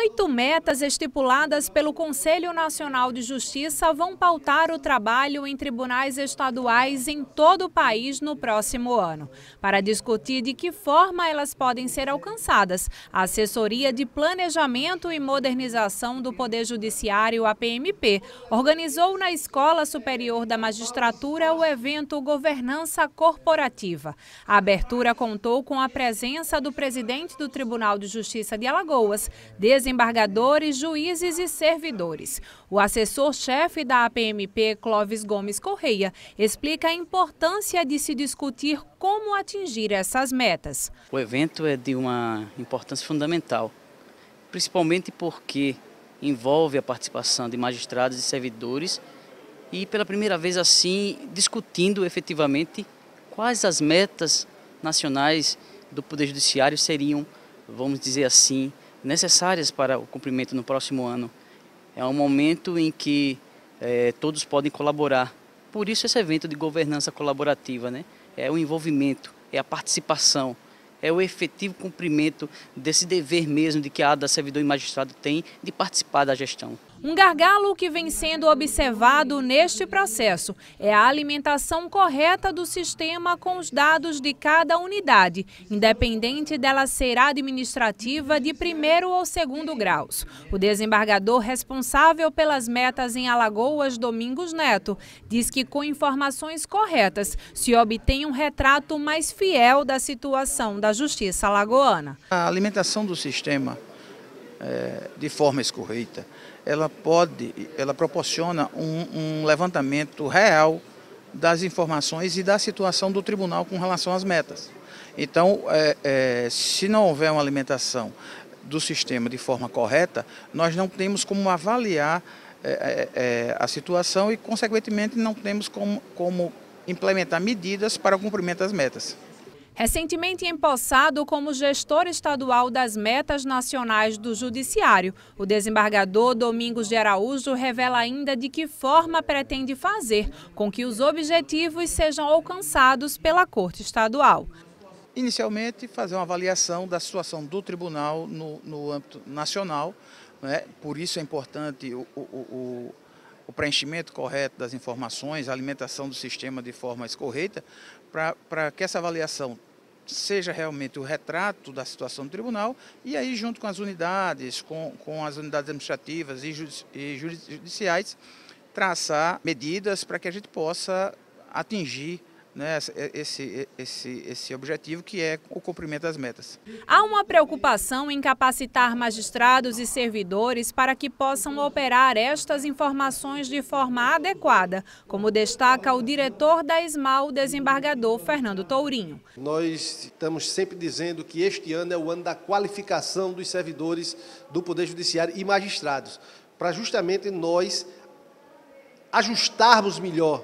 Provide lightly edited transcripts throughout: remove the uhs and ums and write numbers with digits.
8 metas estipuladas pelo Conselho Nacional de Justiça vão pautar o trabalho em tribunais estaduais em todo o país no próximo ano. Para discutir de que forma elas podem ser alcançadas, a Assessoria de Planejamento e Modernização do Poder Judiciário, APMP, organizou na Escola Superior da Magistratura o evento Governança Corporativa. A abertura contou com a presença do presidente do Tribunal de Justiça de Alagoas, desembargadores, juízes e servidores. O assessor-chefe da APMP, Clóvis Gomes Correia, explica a importância de se discutir como atingir essas metas. O evento é de uma importância fundamental, principalmente porque envolve a participação de magistrados e servidores e, pela primeira vez assim, discutindo efetivamente quais as metas nacionais do Poder Judiciário seriam, vamos dizer assim, necessárias para o cumprimento no próximo ano. É um momento em que todos podem colaborar. Por isso esse evento de governança colaborativa, né? É o envolvimento, é a participação, é o efetivo cumprimento desse dever mesmo de que cada servidor e magistrado tem de participar da gestão. Um gargalo que vem sendo observado neste processo é a alimentação correta do sistema com os dados de cada unidade, independente dela ser administrativa de primeiro ou segundo graus. O desembargador responsável pelas metas em Alagoas, Domingos Neto, diz que com informações corretas se obtém um retrato mais fiel da situação da justiça alagoana. A alimentação do sistema de forma escorreita, ela proporciona um levantamento real das informações e da situação do tribunal com relação às metas. Então, se não houver uma alimentação do sistema de forma correta, nós não temos como avaliar a situação e, consequentemente, não temos como implementar medidas para o cumprimento das metas. Recentemente empossado como gestor estadual das metas nacionais do Judiciário, o desembargador Domingos de Araújo revela ainda de que forma pretende fazer com que os objetivos sejam alcançados pela Corte Estadual. Inicialmente, fazer uma avaliação da situação do tribunal no âmbito nacional, né? Por isso é importante o preenchimento correto das informações, a alimentação do sistema de forma escorreita, para que essa avaliação seja realmente o retrato da situação do tribunal e aí, junto com as unidades, com as unidades administrativas e judiciais, traçar medidas para que a gente possa atingir, né, esse objetivo, que é o cumprimento das metas. Há uma preocupação em capacitar magistrados e servidores para que possam operar estas informações de forma adequada, como destaca o diretor da ESMAL, o desembargador Fernando Tourinho. Nós estamos sempre dizendo que este ano é o ano da qualificação dos servidores do Poder Judiciário e magistrados, para justamente nós ajustarmos melhor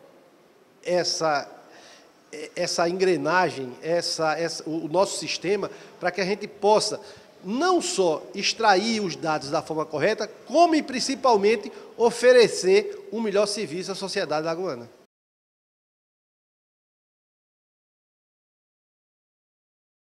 essa engrenagem, o nosso sistema, para que a gente possa não só extrair os dados da forma correta, como e principalmente oferecer um melhor serviço à sociedade alagoana.